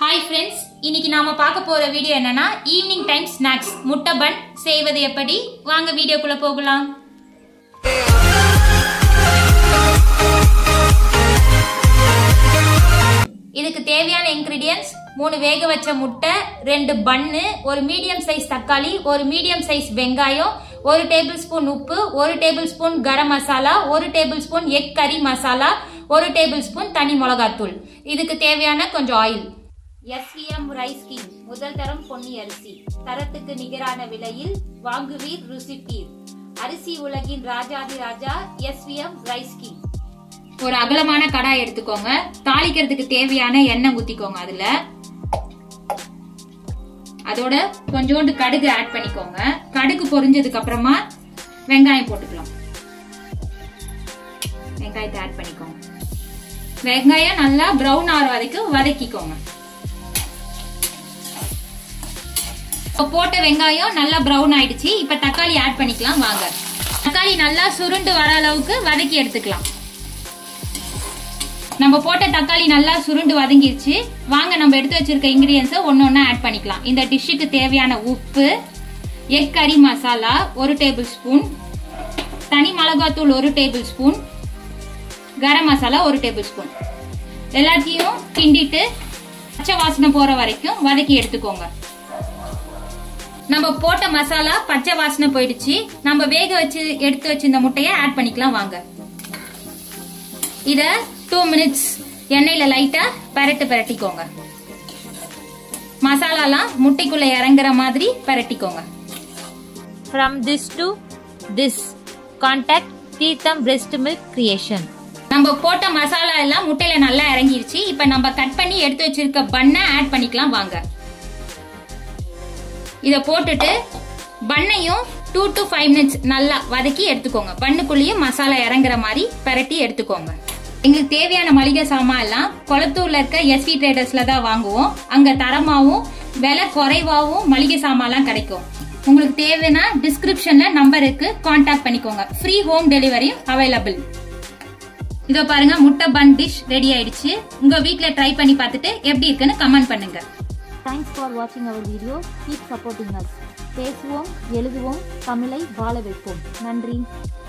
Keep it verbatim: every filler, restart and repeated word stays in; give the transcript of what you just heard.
Hi friends, இன்னைக்கு நாம பார்க்க போற வீடியோ என்னன்னா ஈவினிங் டைம் ஸ்நாக்ஸ் முட்டை பன் செய்வது எப்படி வாங்க வீடியோக்குள்ள போகலாம். இதுக்கு தேவையான இன்கிரிடியன்ட்ஸ் மூணு வேக வச்ச முட்டை, ரெண்டு பன்னு, ஒரு மீடியம் சைஸ் தக்காளி, ஒரு மீடியம் சைஸ் வெங்காயம், ஒரு டேபிள் ஸ்பூன் உப்பு, ஒரு டேபிள் ஸ்பூன் கரம் மசாலா, ஒரு டேபிள் ஸ்பூன் எக் கறி மசாலா, ஒரு டேபிள் ஸ்பூன் தனி மிளகாத்தூள். இதுக்கு தேவையான கொஞ்சம் oil. S V M rice king முதல் தரம் பொன்னி அரிசி, தரத்துக்கு நிகரான விலையில் வாங்குவீர் ருசிப்பீர். அரிசி உலகின் ராஜாதி ராஜா S V M rice king. ஒரு அகலமான கடாய் எடுத்துக்கோங்க. தாளிக்கிறதுக்கு தேவையான எண்ணெய் ஊத்திக்கோங்க. அதுல அதோட கொஞ்சோண்டு கடுகு ஆட் பண்ணிக்கோங்க. கடுகு பொரிஞ்சதுக்கு அப்புறமா வெங்காயம் போட்டுக்கலாம். வெங்காயத்தை ஆட் பண்ணிக்கோங்க. வெங்காயம் நல்லா பிரவுன் ஆற வரைக்கும் வதக்கிக்கோங்க. போட்ட வெங்காயம் நல்லா பிரவுன் ஆயிடுச்சு. இப்ப தக்காளி ஆட் பண்ணிக்கலாம் வாங்க. தக்காளி நல்லா சுருண்டு வர அளவுக்கு வதக்கி எடுத்துக்கலாம். நம்ம போட்ட தக்காளி நல்லா சுருண்டு வதங்கிடுச்சு. வாங்க நம்ம எடுத்து வச்சிருக்க இன்கிரிடியன்ஸ் ஒன்னு ஒன்னா ஆட் பண்ணிக்கலாம். இந்த டிஷ்ஷுக்கு தேவையான உப்பு, எக் கறி மசாலா ஒரு டேபிள் ஸ்பூன், தனி மிளகாத்தூள் ஒரு டேபிள் ஸ்பூன், கரம் மசாலா ஒரு டேபிள் ஸ்பூன். எல்லாத்தையும் கிண்டிட்டு பச்சை வாசனை போற வரைக்கும் வதக்கி எடுத்துக்கோங்க. நம்ம போட்ட மசாலா பச்சை வாசனை போயிடுச்சு. நம்ம வேக வச்சு எடுத்து வச்சு இந்த முட்டையை ஆட் பண்ணிக்கலாம் வாங்க. இத டூ மினிட்ஸ் எண்ணெயில லைட்டா பரட்டு பரட்டிக்கோங்க. மசாலாலாம் முட்டைக்குள்ள இறங்குற மாதிரி பரட்டிக்கோங்க. From this to this, contact Teetham Breast Milk Creation. நம்ம போட்ட மசாலா எல்லாம் முட்டையில நல்லா இறங்கிருச்சு. இப்ப நம்ம கட் பண்ணி எடுத்து வச்சிருக்க பன்னை ஆட் பண்ணிக்கலாம் வாங்க. இத போட்டுட்டு பன்னையும் டூ டு ஃபைவ் மினிட்ஸ் நல்லா வதக்கி எடுத்துக்கோங்க. பன்னுக்குள்ளேயும் மசாலா இறங்குற மாதிரி பரட்டி எடுத்துக்கோங்க. எங்களுக்கு தேவையான மளிகை சாமான் எல்லாம் கொளத்தூர்ல இருக்க எஸ் வி ட்ரேடர்ஸ்ல தான் வாங்குவோம். அங்க தரமாவும் விலை குறைவாவும் மளிகை சாமான் கிடைக்கும். உங்களுக்கு தேவைன்னா டிஸ்கிரிப்ஷன்ல நம்பர் இருக்கு, கான்டாக்ட் பண்ணிக்கோங்க. ஃப்ரீ ஹோம் டெலிவரியும் அவைலபிள். இதோ பாருங்க, முட்டை பன் டிஷ் ரெடி ஆயிடுச்சு. உங்க வீட்ல ட்ரை பண்ணி பார்த்துட்டு எப்படி இருக்குன்னு கமெண்ட் பண்ணுங்க. Thanks for watching our video. Keep supporting us. பேசுவோம், எழுதுவோம், தமிழை வாழ வைப்போம். நன்றி.